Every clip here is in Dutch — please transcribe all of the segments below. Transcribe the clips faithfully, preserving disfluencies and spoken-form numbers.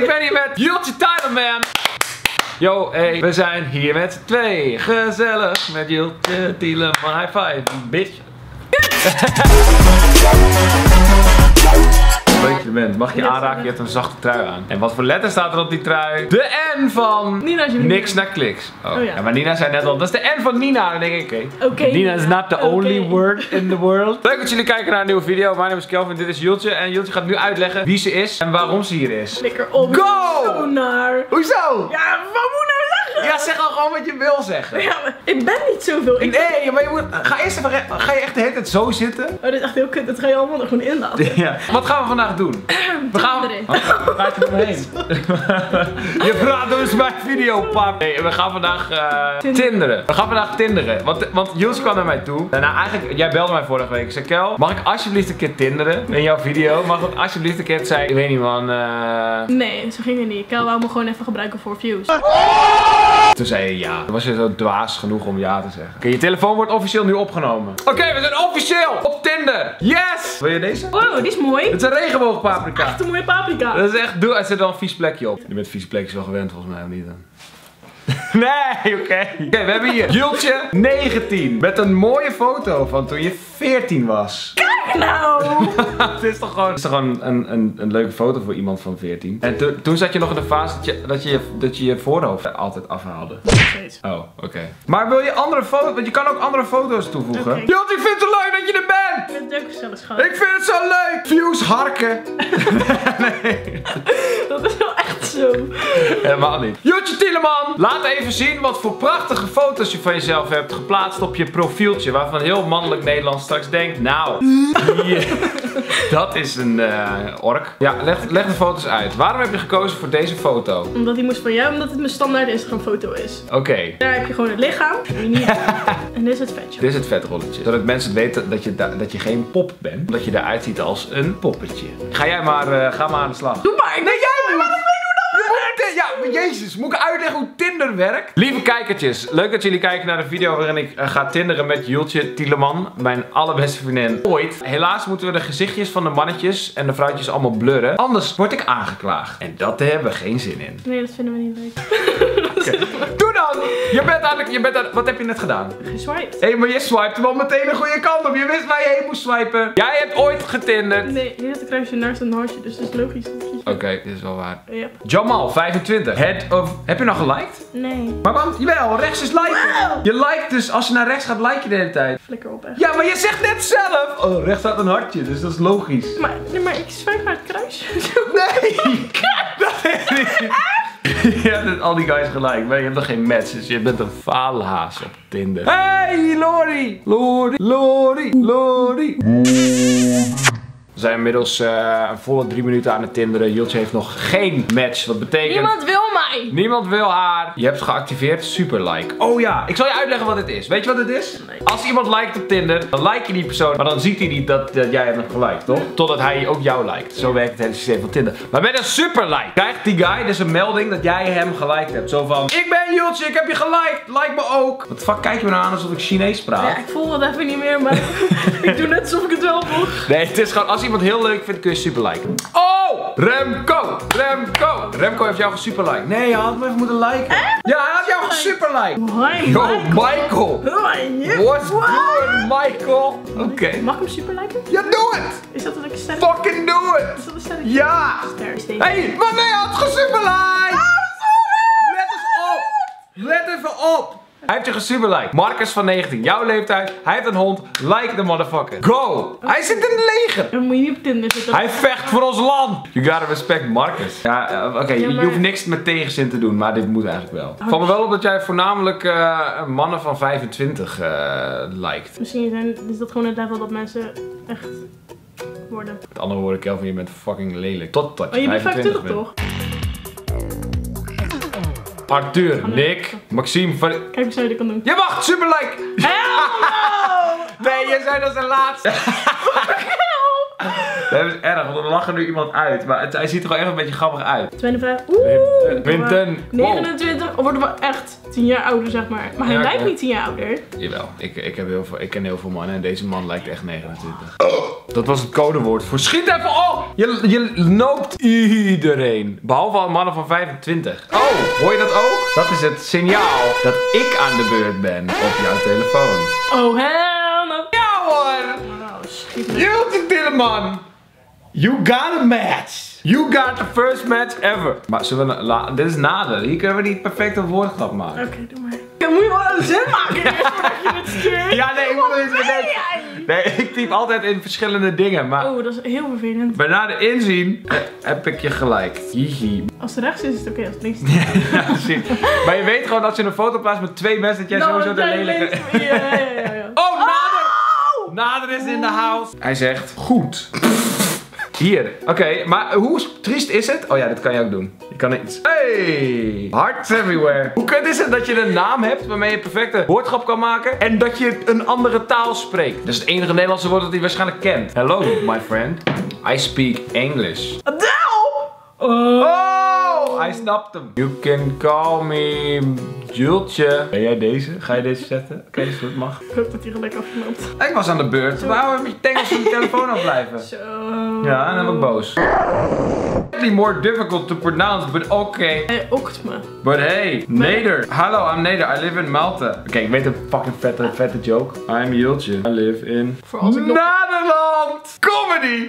Ik ben hier met Jultje Tielemans. Yo, hey, we zijn hier met z'n twee. Gezellig met Jultje Tielemans. High five, bitch. Leuk dat je er bent. Mag ik je aanraken? Je hebt een zachte trui aan. En wat voor letter staat er op die trui? De N van Nina niks naar kliks. Oh. Oh ja. Ja, maar Nina zei net al, dat is de N van Nina. Dan denk ik, oké. Okay. Okay, Nina is not the okay. only word in the world. Leuk dat jullie kijken naar een nieuwe video. Mijn naam is Kelvin, dit is Jultje. En Jultje gaat nu uitleggen wie ze is en waarom ze hier is. Lekker op. Go! Zo naar. Hoezo? Ja, wat moet ik nou zeggen? Ja, zeg al gewoon wat je wil zeggen. Ja, maar ik ben niet zoveel. Ik nee, maar je moet, ga eerst even, ga je echt de hele tijd zo zitten? Oh, dit is echt heel kut. Dat ga je allemaal er gewoon in laten. Ja. Wat gaan we vandaag doen? We gaan... Oh, gaat je erheen? Je praat dus mijn video, pap. Nee, we gaan vandaag uh, tinderen. We gaan vandaag tinderen. Want, want Jules kwam naar mij toe. Nou, eigenlijk, jij belde mij vorige week. Ik zei, Kel, mag ik alsjeblieft een keer tinderen in jouw video? Mag ik alsjeblieft een keer? Ik zei, ik weet niet, man. Uh... Nee, zo ging het niet. Kel wou me gewoon even gebruiken voor views. Toen zei je ja. Toen was je zo dwaas genoeg om ja te zeggen. Oké, okay, je telefoon wordt officieel nu opgenomen. Oké, okay, we zijn officieel op Tinder. Yes! Wil je deze? Oh, die is mooi. Het is een regenboogpaprika. Echt een mooie paprika. Dat is echt, doe, er zit wel een vies plekje op. Je bent vies plekjes wel gewend volgens mij, of niet dan? Nee, oké. Okay. Oké, okay, we hebben hier Jultje negentien. Met een mooie foto van toen je veertien was. Kijk nou! Het is toch gewoon, het is toch gewoon een, een, een leuke foto voor iemand van veertien. En to, toen zat je nog in de fase dat je dat je, dat je, je voorhoofd altijd afhaalde. Steeds. Oh, oké. Okay. Maar wil je andere foto's, want je kan ook andere foto's toevoegen. Okay. Jultje, ik vind het zo leuk dat je er bent! Ik vind het ook gezellig, schat. Ik vind het zo leuk! Views harken. Nee. Dat is wel echt zo. Helemaal niet. Jultje Tielemans, laat even zien wat voor prachtige foto's je van jezelf hebt geplaatst op je profieltje. Waarvan heel mannelijk Nederland straks denkt, nou, yeah, dat is een uh, ork. Ja, leg, leg de foto's uit. Waarom heb je gekozen voor deze foto? Omdat die moest van jou, omdat het mijn standaard Instagram foto is. Oké. Okay. Daar heb je gewoon het lichaam. En, niet en dit is het vetje. Dit is het vetrolletje. Zodat mensen weten dat je, dat je geen pop bent. Dat je eruit ziet als een poppetje. Ga jij maar, uh, ga maar aan de slag. Doe maar. Nee, jij moet. Ja, maar jezus, moet ik uitleggen hoe Tinder werkt? Lieve kijkertjes, leuk dat jullie kijken naar de video waarin ik uh, ga tinderen met Jultje Tielemans, mijn allerbeste vriendin ooit. Helaas moeten we de gezichtjes van de mannetjes en de vrouwtjes allemaal blurren, anders word ik aangeklaagd. En dat hebben we geen zin in. Nee, dat vinden we niet leuk. Okay. Doe dan! Je bent eigenlijk, je bent aan, wat heb je net gedaan? Geswiped. Hé, hey, maar je swipte wel meteen de goede kant op. Je wist waar je heen moest swipen. Jij hebt ooit getinderd. Nee, hier is een kruisje naast een hartje, dus dat is logisch. Oké, okay, dit is wel waar. Yep. Jamal, vijfentwintig. Head of... Heb je nog geliked? Nee. Maar waarom? Jawel, rechts is liken. Wow. Je liked dus, als je naar rechts gaat, like je de hele tijd. Flikker op, echt. Ja, maar je zegt net zelf. Oh, rechts staat een hartje, dus dat is logisch. Maar, nee, maar ik swipe naar het kruisje. Nee! Dat is niet. Je hebt al die guys gelijk, maar je hebt nog geen match, dus je bent een faalhaas op Tinder. Hey, Lori! Lori, Lori, Lori. We zijn inmiddels uh, een volle drie minuten aan het tinderen. Jultje heeft nog geen match. Wat betekent... Niemand wil mij! Niemand wil haar. Je hebt geactiveerd. Super like. Oh ja, ik zal je uitleggen wat dit is. Weet je wat dit is? Nee. Als iemand liked op Tinder, dan like je die persoon. Maar dan ziet hij niet dat, dat jij hem hebt geliked, toch? Totdat hij ook jou liked. Zo werkt het hele systeem van Tinder. Maar met een super like krijgt die guy dus een melding dat jij hem geliked hebt. Zo van, ik ben Jultje, ik heb je geliked. Like me ook. Wat fuck kijk je me nou aan alsof ik Chinees praat? Ja, ik voel het even niet meer, maar ik doe net alsof ik het wel voel. Nee, het is gewoon, als iemand heel leuk vindt, kun je super liken. Oh! Remco! Remco! Remco heeft jou gesuperliked. Nee, hij had me even moeten liken. Eh? Ja, hij had jou gesuperliked. Hoi, Yo, Michael. Michael! What's good, Michael? Oké. Okay. Mag ik hem superliken? Ja, doe het! Is dat een lekker ster? Fucking doe het! Is dat een sterretje? Ja! Ster. Hé, hey, maar nee, hij had gesuperliked! Oh, sorry! Let eens op! Let even op! Hij heeft je gesuperliked. Marcus van negentien, jouw leeftijd. Hij heeft een hond. Like the motherfucker. Go! Hij zit in het leger. Dan moet je niet op Tinder zitten. Hij vecht voor ons land. You gotta respect Marcus. Ja, uh, oké. Okay, ja, maar... Je hoeft niks met tegenzin te doen, maar dit moet eigenlijk wel. Oh, Val me wel op dat jij voornamelijk uh, mannen van vijfentwintig uh, liked. Misschien zijn, is dat gewoon het level dat mensen echt worden. Met andere woorden, Kelvin, je bent fucking lelijk. Tot dat je, oh, je bent vijfentwintig vijfentwintig toch? Arthur, oh, nee. Nick, Maxime van... Kijk hoe zou je dit kan doen. Je mag super like! Hell no! Nee, je zei dat de laatste. Dat is erg, want er lacht er nu iemand uit. Maar het, hij ziet er gewoon echt een beetje grappig uit. Tweede vraag. Oeh! Winten. negenentwintig. Of worden we echt tien jaar ouder, zeg maar. Maar hij ja, lijkt niet tien jaar ouder. Jawel. Ik, ik, heb heel veel, ik ken heel veel mannen en deze man lijkt echt negenentwintig. Oh. Dat was het codewoord voor schiet even op! Je, je noopt iedereen. Behalve mannen van vijfentwintig. Oh, hoor je dat ook? Dat is het signaal dat ik aan de beurt ben op jouw telefoon. Oh, hell no. Ja hoor! Oh, schiet me. Jultje Tilleman! You got a match! You got the first match ever! Maar zullen we... La dit is nader. Hier kunnen we die perfecte woordgrap maken. Oké, okay, doe maar. Dan moet je wel een zin maken eerst voordat je het stuurt. Ja, nee, ik moet er eens bedenken. Nee, ik typ altijd in verschillende dingen, maar... Oh, dat is heel vervelend. Bij na de inzien eh, heb ik je gelijk. Hihi. Als het rechts is, is het oké. Okay, als het links is. Ja, precies. Maar je weet gewoon als je een foto plaatst met twee mensen, dat jij no, sowieso de lelijke... Ja, ja, ja, ja. Oh, Nader! Oh! Nader is in de house. Hij zegt, goed. Hier, oké, okay, maar hoe triest is het? Oh ja, dat kan je ook doen. Je kan iets. Hey! Hearts everywhere. Hoe kut is het dat je een naam hebt waarmee je perfecte woordgrap kan maken en dat je een andere taal spreekt? Dat is het enige Nederlandse woord dat hij waarschijnlijk kent. Hello, my friend. I speak English. Adele! Oh, hij snapt hem. You can call me Jultje. Ben jij deze? Ga je deze zetten? Oké, okay, dat mag. Ik hoop dat hij gelijk afgeknapt. Ik was aan de beurt. Waarom heb je tengels van de telefoon afblijven? Zo. Ja, en dan ben ik boos. It's more difficult to pronounce, but okay. Hij okt me. But hey, Nader. Hallo, I'm Nader. I live in Malta. Oké, okay, ik weet een fucking vette, vette joke. I'm Jultje. I live in Voor als ik nog... Nederland. Comedy.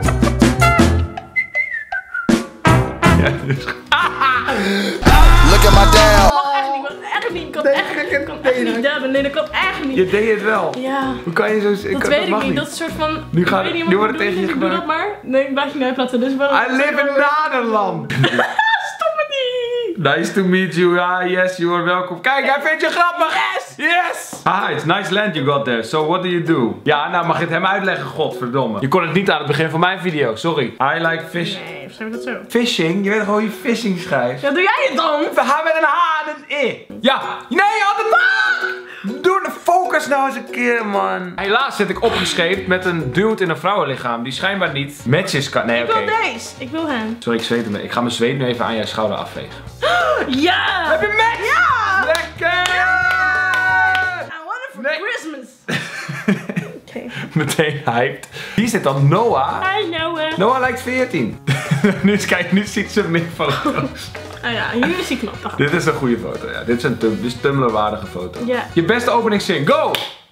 Ja, dus... Look at my dad. Echt niet, ik kan echt niet, ik kan echt niet dubben. Nee, dat kan echt niet. Je deed het wel. Ja. Hoe kan je zo... Ik dat kan, weet dat ik mag niet. niet. Dat is een soort van... Nu, gaat het, nu wordt het tegen je Doe gebruikt. dat maar. Nee, ik laat je niet uitplaatsen. Dus wel... I live in Nederland. Stop het niet. Nice to meet you. Ah, yes, you are welcome. Kijk, hij vindt je grappig. Yes. Yes. Ah, it's nice land you got there. So what do you do? Ja, nou mag je het hem uitleggen, godverdomme. Je kon het niet aan het begin van mijn video, sorry. I like fish. Nee, of schrijf je dat zo? Fishing? Je weet gewoon hoe je fishing schrijft. Ja, doe jij het dan? H met een H en een I. Ja. Nee, je had het maar. Doe de focus nou eens een keer, man. Helaas zit ik opgescheept met een dude in een vrouwenlichaam die schijnbaar niet matches kan. Nee, oké. Ik wil deze. Ik wil hem. Sorry, ik zweet hem. Ik ga mijn zweet nu even aan jouw schouder afvegen. Ja! Heb je match? Ja! Lekker! I want it for Nee. Christmas. Okay. Meteen hyped. Hier zit dan Noah. Hi Noah. Noah lijkt veertien. Nu eens kijk, nu ziet ze meer foto's. Ah ja, hier is hij knap. Dacht. Dit is een goede foto, ja. Dit is een tum dit is Tumblr-waardige foto. Ja. Je beste openingszin, go!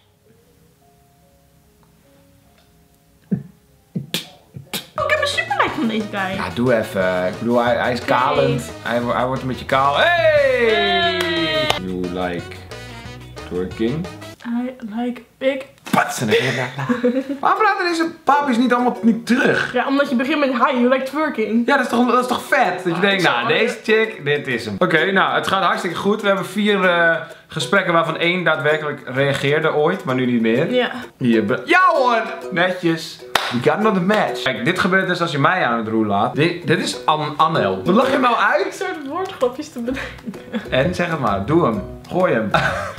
Oh, ik heb een super like van deze guy. Ja, doe even. Ik bedoel, hij, hij is kalend. Hij, wo- hij wordt een beetje kaal. Hey! Hey! You like twerking? I like big. Patsen. Waarom laten deze papies niet allemaal niet terug? Ja, omdat je begint met hi, you like twerking. Ja, dat is toch, dat is toch vet? Dat je denkt, dat is nou, wel deze chick, dit is hem. Oké, okay, nou, het gaat hartstikke goed. We hebben vier uh, gesprekken waarvan één daadwerkelijk reageerde ooit, maar nu niet meer. Ja. Hier, ja hoor, netjes. We got another match. Kijk, dit gebeurt dus als je mij aan het roer laat. Dit, dit is An Annel. Wat lach je nou Ik uit? soort woordgrapjes te bedenken. En zeg het maar, doe hem. Gooi hem.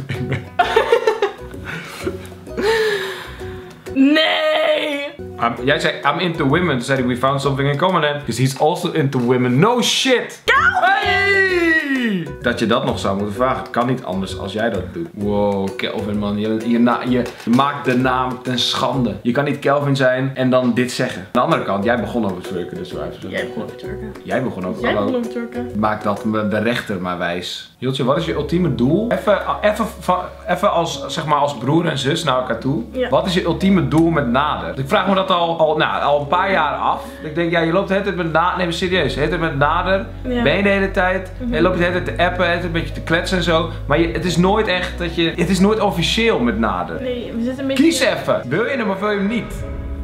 Nee! Um, jij zei, I'm into women. Toen zei hij, we found something in common then. Because he's also into women. No shit! Hey! Dat je dat nog zou moeten vragen. Kan niet anders als jij dat doet. Wow, Kelvin man. Je, je, na, je maakt de naam ten schande. Je kan niet Kelvin zijn en dan dit zeggen. Aan de andere kant, jij begon over twerken. Dus Jij begon over twerken. Jij begon over Jij hallo. begon over twerken. Maak dat de rechter maar wijs. Jultje, wat is je ultieme doel? Even, even, even als, zeg maar als broer en zus naar elkaar toe. Ja. Wat is je ultieme doel met Nader? Ik vraag me dat al, al, nou, al een paar jaar af. Ik denk, ja, je loopt de hele tijd met Nader. Nee, maar serieus. De hele tijd met Nader. Ja. Ben je de hele tijd. Mm-hmm. Je loopt de hele tijd te appen. De hele tijd een beetje te kletsen en zo. Maar je, het is nooit echt dat je... Het is nooit officieel met Nader. Nee, we zitten een beetje... Kies even. Wil je hem of wil je hem niet?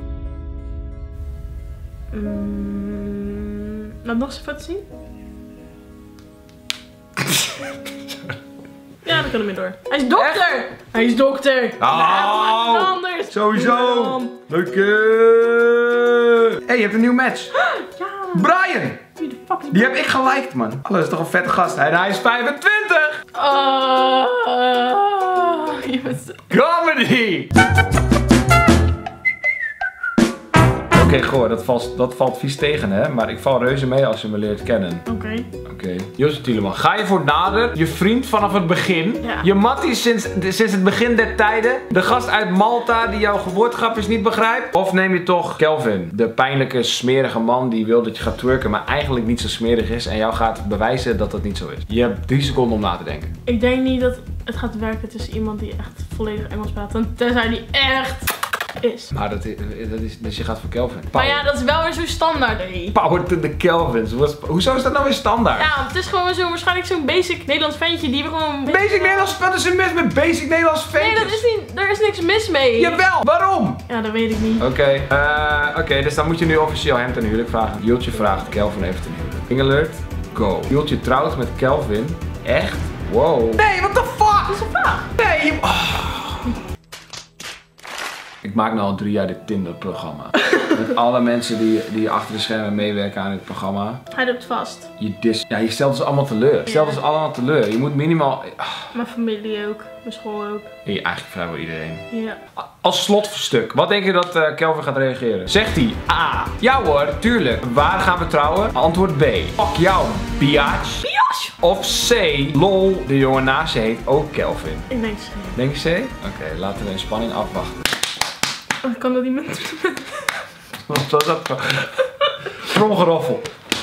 Mm, laat nog eens een foto zien. Ja, dan kan hem weer door. Hij is dokter! Echt? Hij is dokter! Oh, Nee, anders! sowieso! Leuk! Hey, je hebt een nieuw match! Ja! Brian! Wie de fuck is Die heb ik geliked, man. Oh, dat is toch een vette gast. En hij is vijfentwintig! Oh, je bent... Comedy! Oké, Oké, goh, dat valt, dat valt vies tegen, hè? Maar ik val reuze mee als je me leert kennen. Oké. Okay. Oké. Okay. Joost Tieleman, ga je voor nader? Je vriend vanaf het begin? Ja. Je mattie sinds, sinds het begin der tijden? De gast uit Malta die jouw geboortegrapjes niet begrijpt? Of neem je toch Kelvin, de pijnlijke, smerige man die wil dat je gaat twerken, maar eigenlijk niet zo smerig is en jou gaat bewijzen dat dat niet zo is? Je hebt drie seconden om na te denken. Ik denk niet dat het gaat werken tussen iemand die echt volledig Engels praat, tenzij die echt is. Maar dat is, dat is dus je gaat voor Kelvin. Power. Maar ja, dat is wel weer zo standaard, hé. Power to the Kelvins. Hoezo is dat nou weer standaard? Ja, het is gewoon zo waarschijnlijk zo'n basic Nederlands ventje die we gewoon... Basic Nederlands? Wat is er mis met basic Nederlands ventjes? Nee, dat is niet, daar is niks mis mee. Jawel, waarom? Ja, dat weet ik niet. Oké, okay, uh, oké, okay, dus dan moet je nu officieel hem ten huwelijk vragen. Jultje vraagt Kelvin even ten huwelijk. King alert, go. Jultje trouwt met Kelvin. Echt? Wow. Nee, what the fuck? Dat is een vraag. Nee, je... Oh. Ik maak nu al drie jaar dit Tinder-programma. Met alle mensen die, die achter de schermen meewerken aan dit programma. Hij loopt vast. Je, dis, ja, je stelt ze allemaal teleur. Je stelt ja. ze allemaal teleur. Je moet minimaal... Oh. Mijn familie ook. Mijn school ook. Ja, eigenlijk vrijwel iedereen. Ja. Als slotstuk, wat denk je dat uh, Kelvin gaat reageren? Zegt hij A. Ja hoor, tuurlijk. Waar gaan we trouwen? Antwoord B. Fuck jou, biatch. Biatch! Of C. Lol, de jongen naast je heet ook Kelvin. Ik denk C. Denk je C? Oké, okay, laten we in spanning afwachten. Ik kan dat niet met... Wat was dat voor... Tromgeroffel.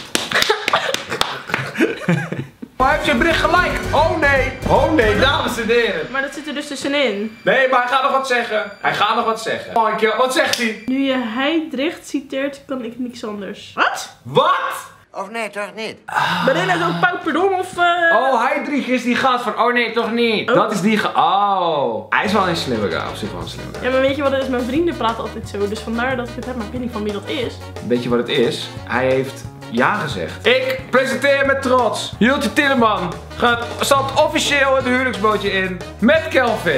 Maar heeft je bericht gelijk? Oh nee! Oh nee, dames en heren! Maar dat zit er dus tussenin. Nee, maar hij gaat nog wat zeggen. Hij gaat nog wat zeggen. Oh, ik, wat zegt hij? Nu je Heidricht citeert, kan ik niks anders. Wat? Wat? Of nee, toch niet? Ben je nou zo'n pauperdom of... Uh... Oh, Heidrich is die gast van, oh nee, toch niet. Oh. Dat is die gast. Oh. Hij is wel een slimme guy, op zich wel een slimme guy. Ja, maar weet je wat het is? Mijn vrienden praten altijd zo, dus vandaar dat ik het heb, maar ik weet niet van wie dat is. Weet je wat het is? Hij heeft ja gezegd. Ik presenteer met trots. Jultje Tieleman gaat, stapt officieel het huwelijksbootje in met Kelvin.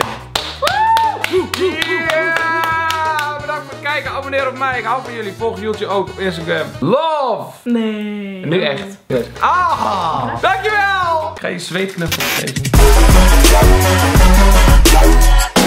Yeah! Bedankt voor het kijken. Abonneer op mij. Ik hou van jullie. Volg Jultje ook op Instagram. Love! Nee. En nu echt. Ah! Dankjewel! Ik ga je zweetknuffel geven.